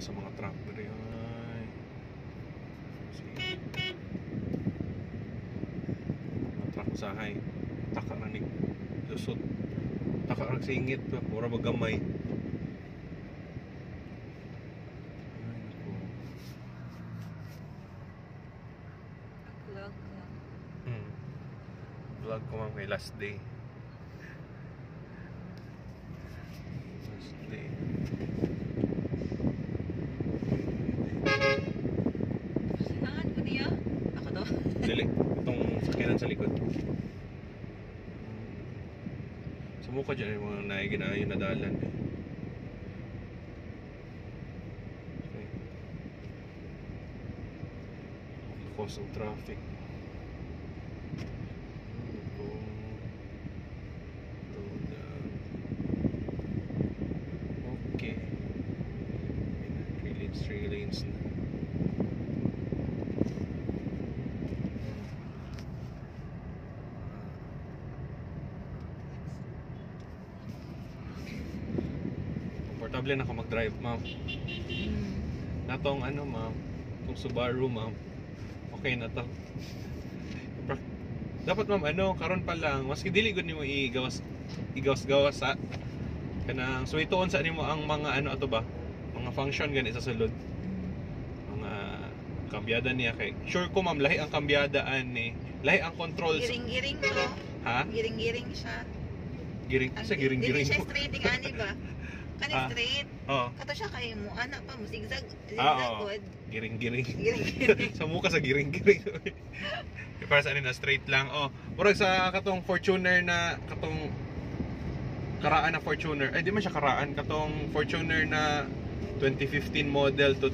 sa mga truck diri ay. Mga truck usahay. Taka na ning lusot. Taka ra singit pa, mura magamay. Vlog ko man may last day. Last day. Sinangan ko niya. Ako to. Dili, itong sakyanan sa likod. Sumuka dyan yung mga naiginayon na dalan eh. Okay. Cause of traffic. Okay. 3 lanes na. Komportable na ako mag-drive, ma'am. Natong ano, ma'am, itong Subaru, ma'am. Okay na to. Dapat, ma'am, ano, karon pa lang, maski dili gud nimo igawas-gawas sa kanang suwitoon sa nimo ang mga ano ato ba? Mga function gani sa sulod. Mga kambyada niya kay sure ko, ma'am, lahi ang kambyadaan ni, lahi ang controls. Giring-giring to. Ha? Giring-giring siya. Giring, sa giring-giring. Dili siya straight ani ba? Kani straight. Oo. Kato siya kay mo ana pa mo zigzag. Oo. Good. Giring-giring. Giring-giring. Sa mukha sa giring-giring. Para sa na straight lang. Oh, murag sa katong Fortuner na katong karaan na Fortuner. Ay di man siya karaan, katong Fortuner na 2015 model to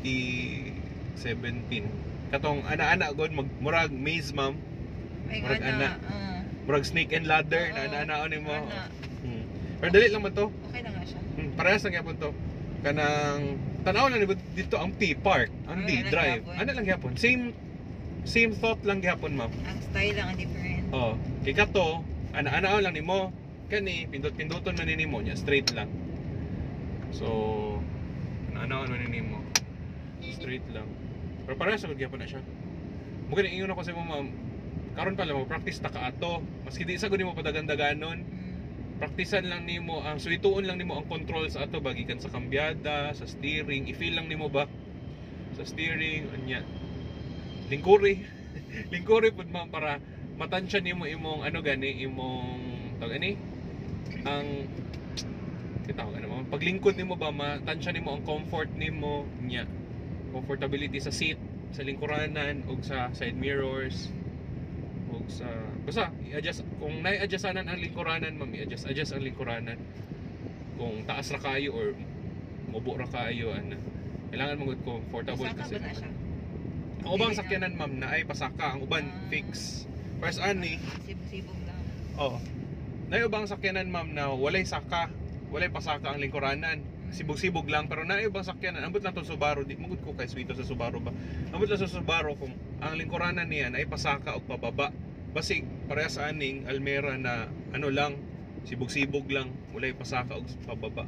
2017. Katong ana-ana god murag maze, ma'am. Ay Murag ana. Murag snake and ladder na ana-anaon nimo. Pero dali lang man to. Okay na nga siya. Parehas lang yapon to. Kanang tanaw lang dito ang T Park, ang D Drive. Ano lang yapon? Same thought lang yapon, ma'am. Ang style lang ang different. Oh, kay kato, ana-ana lang nimo. Kani pindot-pindoton man nimo nya, straight lang. So, ana-ana man nimo. Straight lang. Pero parehas lang gyapon na siya. Mugani ingon ako sa mo, ma'am. Karon pa lang mo practice ta kaato. Maski di sa gud nimo padagan-daganon. Praktisan lang nimo ang suituon lang nimo ang control sa ato bagikan sa kambyada, sa steering, i-feel lang nimo ba sa steering unya. Lingkuri. Lingkuri pud, ma'am, para matansya nimo imong ano gani imong tawag ani ang kita ko ano paglingkod nimo ba matansya nimo ang comfort nimo nya. Comfortability sa seat, sa lingkuranan ug sa side mirrors. Sa basta i-adjust kung nai-adjustanan ang lingkuranan, ma'am, i-adjust ang lingkuranan kung taas ra kayo or mubo ra kayo ana kailangan mo comfortable kasi ba na siya? ang ubang sakyanan, ma'am, na ay pasaka, ang uban fix first ani sibog lang. Na ubang sakyanan, ma'am, na walay saka, walay pasaka ang lingkuranan, sibog-sibog lang. Pero na ubang sakyanan, ambot lang to Subaru, di magud ko kay suwito sa Subaru ba, ambot lang sa Subaru kung ang lingkuranan niya ay pasaka o pababa. Basig parehas aning Almera na ano lang, sibog-sibog lang, walay pasaka og pababa.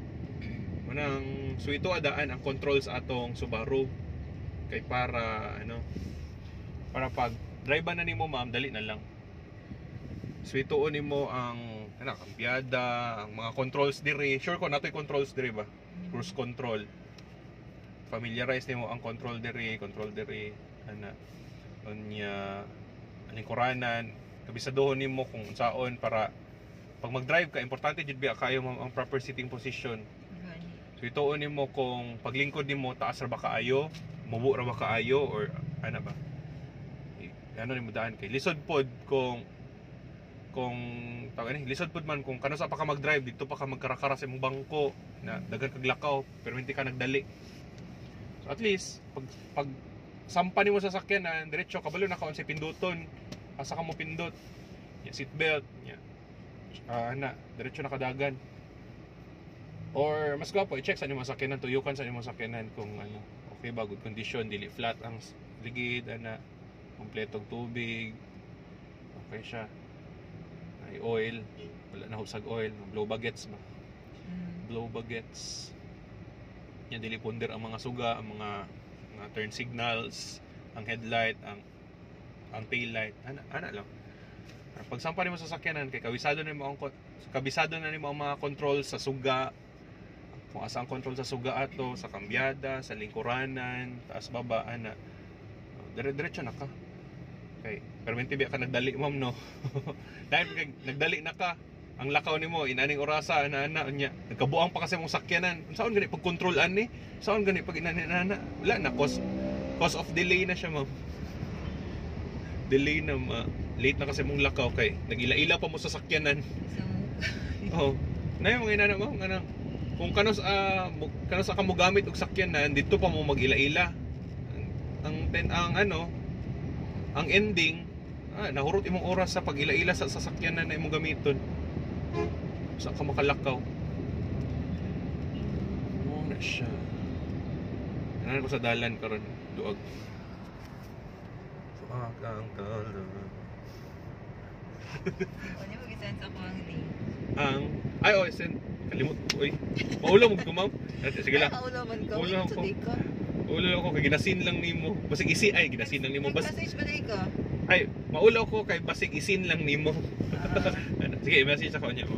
Manang suwito adaan ang control sa atong Subaru kay para ano, para pag drive na nimo, ma'am, dali na lang. Suwitoon nimo ang kambyada, ang mga controls diri. Sure ko natoy controls diri ba? Cruise control. Familiarize nimo ang control diri ana. Unya lingkuranan, kabisadohon nimo kung saon para pag mag-drive ka, importante jud biya kayo, ma'am, ang proper sitting position. So ituon nimo kung paglingkod nimo taas ra ba kaayo, mubo ra ba kaayo, or ana ba? Ano nimo daan kay lisod pod kung tawag ni lisod pod man kung kano sa pa ka mag-drive dito pa ka magkarakara sa imong bangko na daghan kag lakaw pero hindi ka nagdali. So at least pag sampa nimo sa sakyanan diretso kabalo na kaon sa pinduton, asa ka mo pindot ya seat belt ya ana diretso na kadagan. Or mas gwapo i-check sa imong sakyanan, tuyukan sa imong sakyanan kung ano okay ba, good condition, dili flat ang ligid ana, kompletong tubig, okay siya, ay oil, wala na husag oil, blow bagets ba, blow bagets, Nya dili ponder ang mga suga, ang mga turn signals, ang headlight, ang tail light, ana lang. Pag sampa nimo sa sakyanan kay kabisado na nimo ang mga control sa suga, kung asa ang control sa suga ato, sa kambyada, sa lingkuranan, taas baba, ana. Dire-diretso na ka. Okay. Pero minti ka nagdali, ma'am, no? Dahil kay nagdali na ka, ang lakaw nimo inaning orasa ana nya. Nagkabuang pa kasi mong sakyanan. Saan gani pag control ani? Saan gani pag inana? Wala na cause of delay na siya, ma'am. Delay na late na kasi mong lakaw kay nagila-ila pa mo sa sakyanan. Oh. Na yung mga inana mo, kung kanos ka mo gamit og sakyanan dito pa mo mag-ila-ila. Ang ending nahurot imong oras sa pag-ila-ila sa sasakyanan na imong gamiton. Sa ka makalakaw. Na siya. Ano ko sa dalan karon duag. Suag ang dalan. Ano mo gisense ako ang name? Kalimot ko Maulaw mo ko, ma'am. Sige lang. Maulawan ko. Maulaw ko. Maulaw ko kay ginasin lang nimo. Basig ginasin lang nimo. Message ba ko? Maulaw ko kay basig isin lang nimo. Sige, message ako niya mo.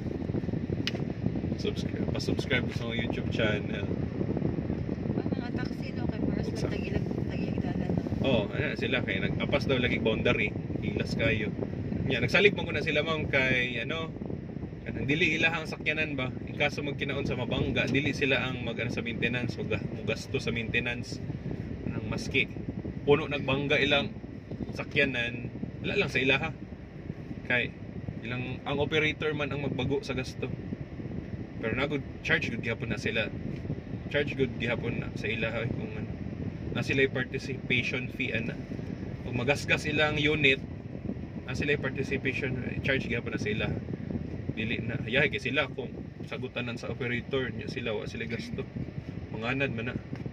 Pa-subscribe sa YouTube channel. Mga taxi no kay first na tagilag dalan. Sila kay nag-apas daw lagi boundary, ilas kayo. Nya nagsalig mo na sila, ma'am, kay kanang dili ilahang sakyanan ba? In kaso magkinaon sa mabangga, dili sila ang sa maintenance, gasto sa maintenance nang maski puno nagbangga ilang sakyanan, wala lang sa ilaha. Kay ang operator man ang magbago sa gasto. Pero charge good gihapon na sila. Charge good gihapon na sa ilaha kung na sila participation fee Kung magasgas ilang unit, na sila participation charge gihapon na sa ilaha. Dili na hayahay kay sila kung sagutanan sa operator nya sila wa sila gasto. Manganad man na.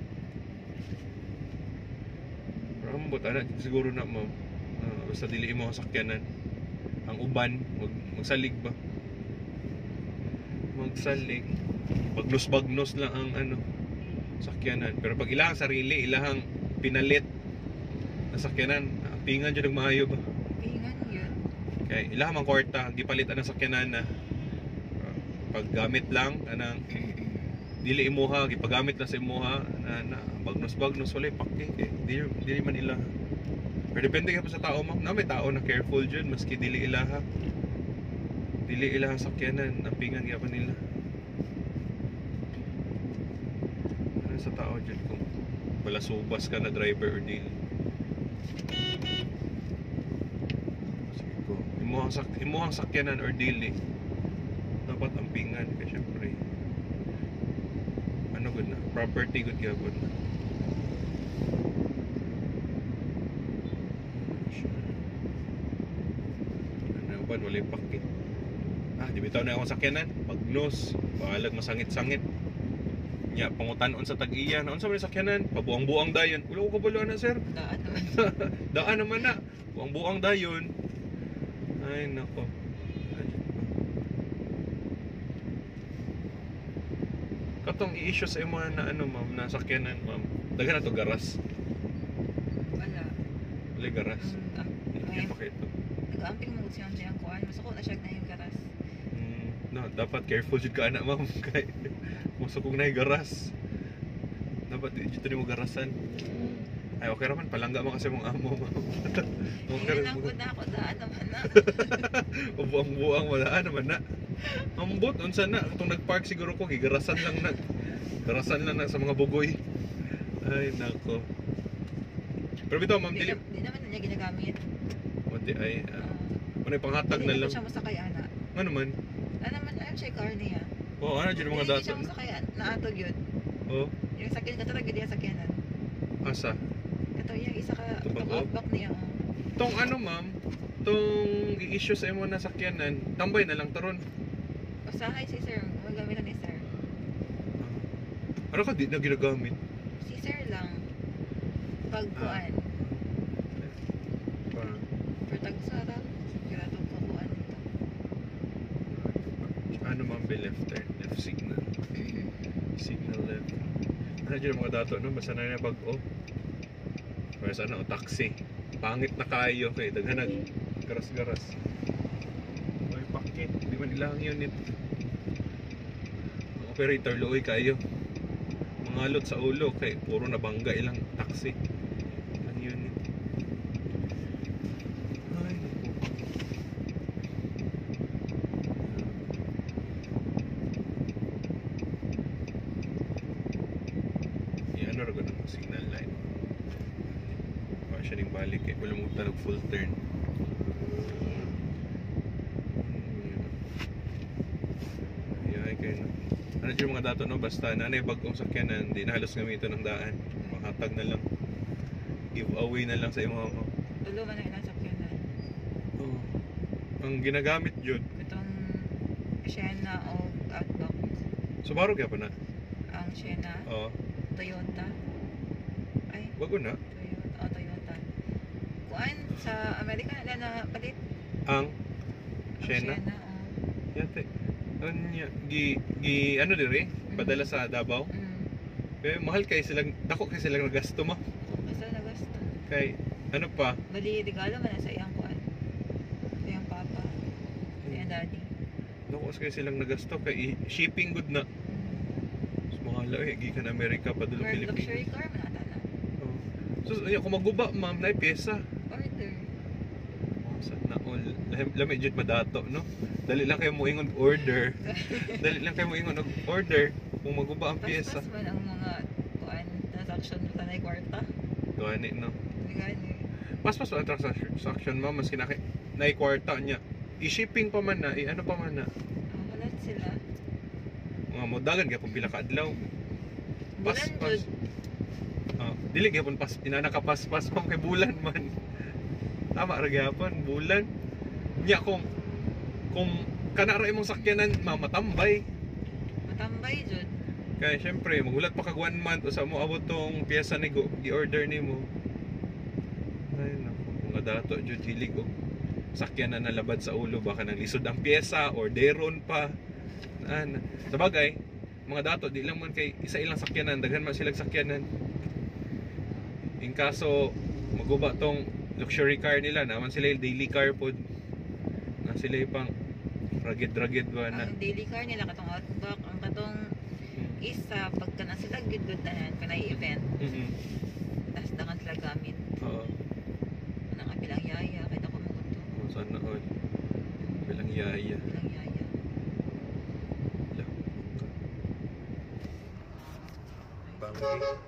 Pero ambot siguro na, ma'am. Basta dili mo sakyanan. Ang uban magsalig ba? Magsalig. Bagnos lang ang sakyanan. Pero pag ilahang sarili, ilahang pinalit na sakyanan, ang pingan dyan maayo ba? Pingan yun. Okay, ilahang mang kwarta, gipalitan ng sakyanan na paggamit lang, dili imuha, gipagamit lang sa imuha, na bagnos wala paki, dili man ilaha. Pero depende ka pa sa tao, ma'am. May tao na careful dyan, maski dili ilaha sakyanan, ang pingan gyapon nila. Sa tao dyan kung wala subas ka na driver or deal. Sige ko, imuhang sakyanan or deal dapat ampingan kasi syempre good na property good gyapon. Wala paki. Di bitaw na akong sakyanan pagnos, balag masangit-sangit. Nya pangutan-on sa tag-iya na unsa man sakyanan, pabuang-buang dayon. Wala ko kabalo na, sir. Daan naman. Daan naman na. Buang-buang dayon. Ay nako. Katong i-issue sa imo na ma'am, na sakyanan, ma'am. Daghan na to garas. Wala. Wala garas. Hindi pa ito. Nag-amping mo siya ang kuan. Masuko na siya na yung garas. Dapat careful jud ka, anak, ma'am. Kay musukog na yung garas. Dapat dito ni mo garasan. Ay, okay naman. Palangga mo kasi mong amo, ma'am. Okay lang po na ako. Daan naman na. Buang-buang. Wala naman na. Ambot. Unsa na. Itong nagpark siguro ko. Garasan lang na. Garasan lang na sa mga bugoy. Ay, nako. Pero bitaw, ma'am. Di naman na niya ginagamit. Ay, ano yung panghatag na lang. Hindi siya masakay, ana. Ano man? Naman, ayun siya car niya. Oo, ano dyan mga data? Hindi siya masakay, naatog yun. Oo. Yung sakyan, katulad gadi sakyanan. Asa? Kato yung isa ka, Tubag, itong outback niya. Tong ma'am, tong i-issue sa imo na sakyanan, tambay na lang taron. Usahay si sir, magamit ni sir. Ano ka di na ginagamit? Si sir lang. Pagkuan. Pertagsara. Kira itong kakuan nito. Ano ma'am, be left turn? Left signal. Signal left. Ano dyan mga dato, no? Basta na bag-o. Kaya sana o taxi. Pangit na kayo kay daghanag garas-garas. May pakit, di man ilang unit. Ang operator luoy kayo. Mangalot sa ulo kay puro nabangga ilang taxi. Ilang unit. Ay, naku. Yan na rin ng signal line. Pa siya ning balik eh. Wala mo tanog full turn. Ay kayo na. Ano dyan mga dato no? Basta nanay bagong sakyanan, di na halos gamitin ng daan. Makahatag na lang. Give away na lang sa imo mo. Tulo man ang ilang sakyanan. Oh. Ang ginagamit jud. Itong Sienna o Outback. Subaru kaya pa na. Ang Sienna, Oo. Toyota. Ay, Bago na. Toyota. Oh, Toyota. Kuan sa Amerika na na palit. Ang Ang Sienna. oh. Yate. Ano ano dire? Padala sa Davao. Kaya mahal kay silang, dako kay silang nagasto mo. Basta na gusto. Kay ano pa? Bali, regalo man na sa iyang kuan. Sa iyang papa. Sa iyang daddy. Dako kay silang nagasto kay shipping good na. Mas mahal eh gikan Amerika padulong Or Pilipinas. luxury car man ata na. Oh. So kung maguba ma'am na pyesa. Order. Sa na all lami jud madato no. Dali lang kayo mo ingon order. Dali lang kayo mo ingon order kung maguba ang pyesa. Paspas man ang mga kuan transaction mo tanay kwarta. Gani no. Gani. Mas ang transaction mo mas kinaki na kwarta niya. I-shipping pa man na, ano pa man na. Wala sila. Mga modagan kaya pong pila ka adlaw. Bulan jud. Dili gyapon pas inanakapaspas pa kay bulan man. Tama ra gyapon bulan. Nya kung kana ra imong sakyanan mamatambay. Matambay jud. Kaya syempre magulat pa kag 1 month usa mo abot tong piyesa ni i-order nimo. Ay nako, mga dato jud hilig og sakyanan na labad sa ulo baka nang lisod ang piyesa or deron pa. Sa bagay, mga dato di lang man kay isa ilang sakyanan, daghan man silang sakyanan. In kaso maguba tong luxury car nila, naman sila yung daily car pod. Na sila yung pang rugged ba na. Ang daily car nila katong Outback, ang katong isa pagka na sila good na yan kanay event. Tas dangan sila gamit. Oo. Nang bilang yaya kay ako mo to. Sana all. Bilang yaya. Bilang yaya. Banggi.